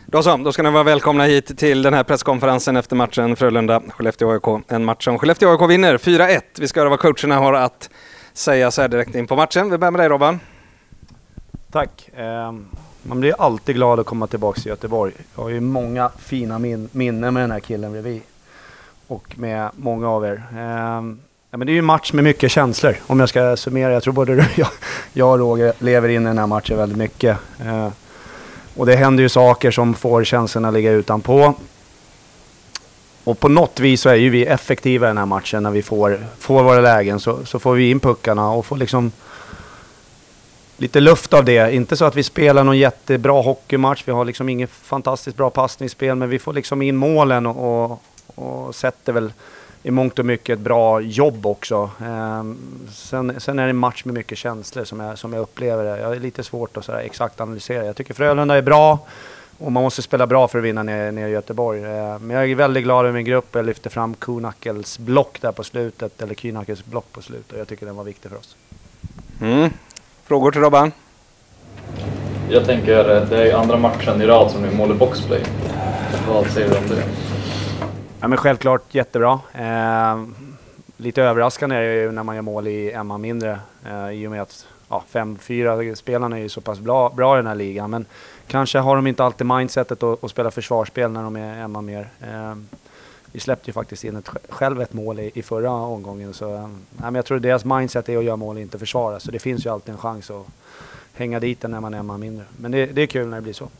Då ska ni vara välkomna hit till den här presskonferensen efter matchen Frölunda-Skellefteå AIK. En match som Skellefteå AIK vinner 4-1. Vi ska höra vad coacherna har att säga så här direkt in på matchen. Vi börjar med dig, Robban. Tack. Man blir alltid glad att komma tillbaka till Göteborg. Jag har ju många fina minnen med den här killen bredvid. Och med många av er. Men det är ju en match med mycket känslor. Om jag ska summera. Jag tror både jag och Roger lever in i den här matchen väldigt mycket. Och det händer ju saker som får känslorna ligga utanpå. Och på något vis så är ju vi effektiva i den här matchen när vi får våra lägen. Så får vi in puckarna och får liksom lite luft av det. Inte så att vi spelar någon jättebra hockeymatch. Vi har liksom inget fantastiskt bra passningsspel. Men vi får liksom in målen och sätter väl i mångt och mycket ett bra jobb också. Sen är det en match med mycket känslor som jag upplever det. Jag är lite svårt att sådär exakt analysera. Jag tycker Frölunda är bra och man måste spela bra för att vinna ner i Göteborg. Men jag är väldigt glad över min grupp. Jag lyfter fram Kunackels block där på slutet. Eller Kynackels block på slutet. Jag tycker den var viktig för oss. Frågor till Robban? Jag tänker, det är andra matchen i rad som är mål i boxplay. Vad säger du om det? Ja, men självklart jättebra. Lite överraskande är det ju när man gör mål i Emma mindre. I och med att 5-4 spelarna är ju så pass bra i den här ligan. Men kanske har de inte alltid mindsetet att spela försvarsspel när de är Emma mer. Vi släppte ju faktiskt in själv ett mål i förra omgången. Så, men jag tror att deras mindset är att göra mål och inte försvara. Så det finns ju alltid en chans att hänga dit när man är Emma mindre. Men det är kul när det blir så.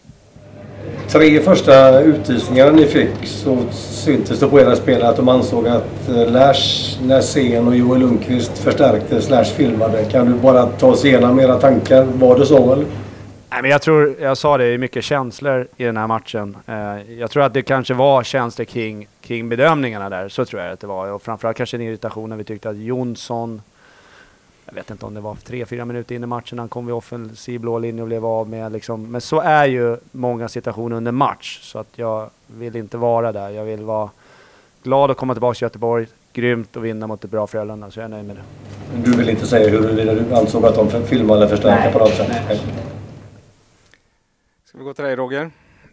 3 första utvisningar ni fick så syntes det på era spelare att de ansåg att Lars Näsén och Joel Lundqvist förstärkte / filmade. Kan du bara ta oss igenom era tankar? Var det så eller? Nej, men jag sa det är mycket känslor i den här matchen. Jag tror att det kanske var känslor kring bedömningarna där. Så tror jag att det var. Och framförallt kanske en irritation när vi tyckte att Jonsson, jag vet inte om det var 3-4 minuter in i matchen, han kom vid offensiv blå linje och blev av med liksom. Men så är ju många situationer under match. Så att jag vill inte vara där. Jag vill vara glad att komma tillbaka till Göteborg. Grymt att vinna mot ett bra Frölunda, så jag är nöjd med det. Men du vill inte säga hur du ansåg att de filmade eller förstärkte på något sätt? Nej. Ska vi gå till dig, Roger?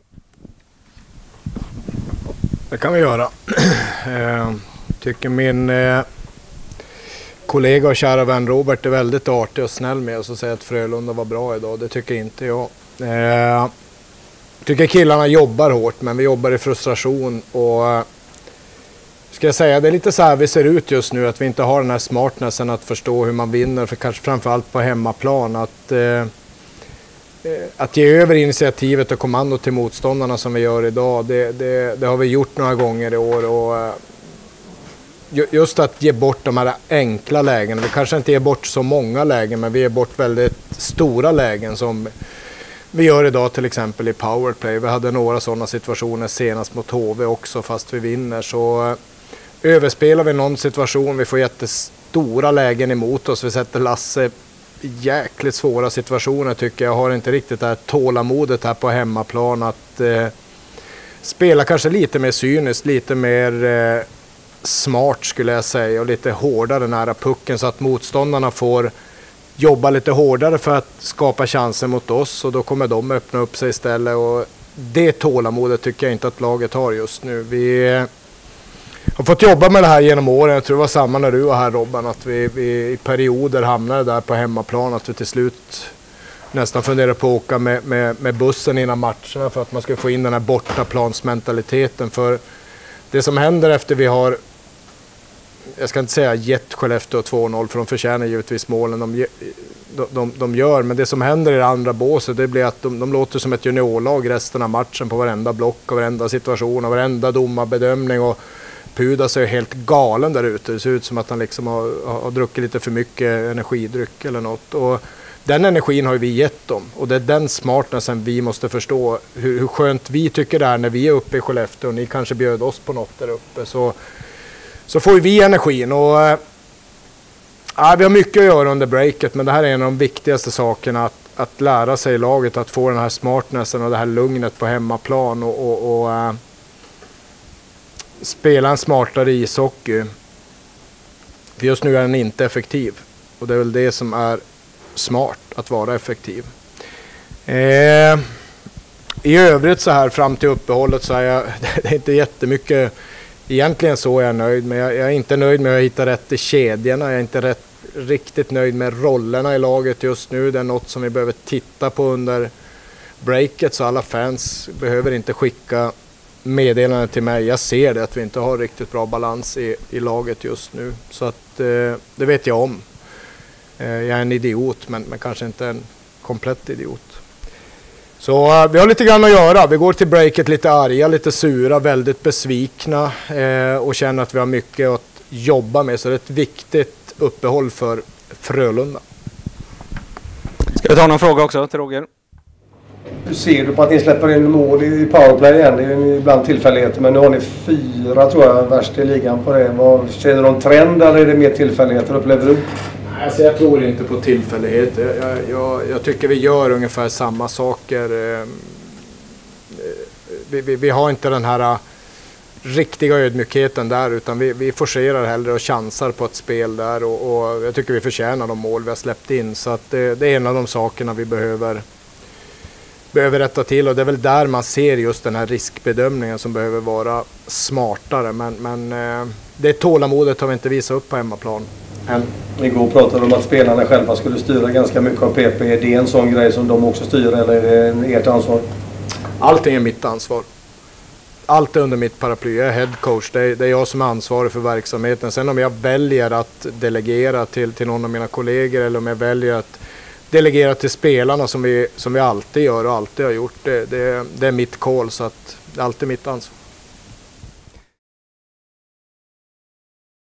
Det kan vi göra. Tycker min kollega och kära vän Robert är väldigt artig och snäll med oss och säger att Frölunda var bra idag. Det tycker inte jag. Tycker killarna jobbar hårt, men vi jobbar i frustration och ska jag säga, det är lite så här vi ser ut just nu, att vi inte har den här smartnessen att förstå hur man vinner, för kanske framförallt på hemmaplan, att ge över initiativet och kommando till motståndarna som vi gör idag, det har vi gjort några gånger i år. Och just att ge bort de här enkla lägen. Vi kanske inte ger bort så många lägen, men vi ger bort väldigt stora lägen som vi gör idag, till exempel i powerplay. Vi hade några sådana situationer senast mot HV också, fast vi vinner. Så överspelar vi någon situation, vi får jättestora lägen emot oss. Vi sätter Lasse jäkligt svåra situationer, tycker jag. Har inte riktigt det här tålamodet här på hemmaplan att spela kanske lite mer cyniskt, lite mer smart skulle jag säga, och lite hårdare nära pucken så att motståndarna får jobba lite hårdare för att skapa chanser mot oss, och då kommer de öppna upp sig istället. Och det tålamodet tycker jag inte att laget har just nu. Vi har fått jobba med det här genom åren. Jag tror det var samma när du var här, Robban, att vi i perioder hamnade där på hemmaplan, att vi till slut nästan funderar på att åka med bussen innan matcherna för att man ska få in den här bortaplansmentaliteten. För det som händer efter vi har, jag ska inte säga gett Skellefteå 2-0, för de förtjänar givetvis målen de gör, men det som händer i det andra båset, det blir att de låter som ett juniorlag resten av matchen på varenda block och varenda situation och varenda domarbedömning, och Pudas är helt galen där ute. Det ser ut som att han liksom har druckit lite för mycket energidryck eller något, och den energin har vi gett dem, och det är den smartnessen vi måste förstå. Hur skönt vi tycker det är när vi är uppe i Skellefteå och ni kanske bjöd oss på något där uppe, så får vi energin. Och vi har mycket att göra under breaket, men det här är en av de viktigaste sakerna, att lära sig i laget att få den här smartnessen och det här lugnet på hemmaplan och spela en smartare ishockey. För just nu är den inte effektiv, och det är väl det som är smart, att vara effektiv. I övrigt så här fram till uppehållet så är jag, det är inte jättemycket, egentligen så är jag nöjd, men jag är inte nöjd med att hitta rätt i kedjorna, jag är inte riktigt nöjd med rollerna i laget just nu. Det är något som vi behöver titta på under breaket, så alla fans behöver inte skicka meddelanden till mig. Jag ser det att vi inte har riktigt bra balans i laget just nu, så att det vet jag om. Jag är en idiot, men kanske inte en komplett idiot. Så vi har lite grann att göra. Vi går till breaket lite arga, lite sura, väldigt besvikna och känner att vi har mycket att jobba med. Så det är ett viktigt uppehåll för Frölunda. Ska vi ta någon fråga också till Roger? Hur ser du på att ni släpper in mål i powerplay igen? Det är ju ibland tillfälligheter, men nu har ni 4 tror jag värst i ligan på det. Ser du någon trend eller är det mer tillfälligheter, upplever du? Alltså jag tror inte på tillfällighet. Jag tycker vi gör ungefär samma saker. Vi har inte den här riktiga ödmjukheten där, utan vi forcerar hellre och chansar på ett spel där, och jag tycker vi förtjänar de mål vi har släppt in, så att det är en av de sakerna vi behöver rätta till, och det är väl där man ser just den här riskbedömningen som behöver vara smartare, men det tålamodet har vi inte visat upp på hemmaplan än. Igår pratade de om att spelarna själva skulle styra ganska mycket av PP. Är det en sån grej som de också styr, eller är det ert ansvar? Allting är mitt ansvar. Allt är under mitt paraply. Jag är head coach. Det är jag som är ansvarig för verksamheten. Sen om jag väljer att delegera till någon av mina kollegor, eller om jag väljer att delegera till spelarna som vi alltid gör och alltid har gjort, det är mitt call, så att det är alltid mitt ansvar.